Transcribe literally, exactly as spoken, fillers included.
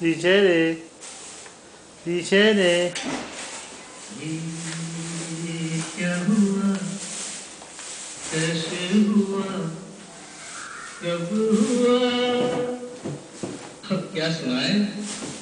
पीछे रे, पीछे रे। ये क्या हुआ, कैसे हुआ, कब हुआ? अब क्या सुनाए?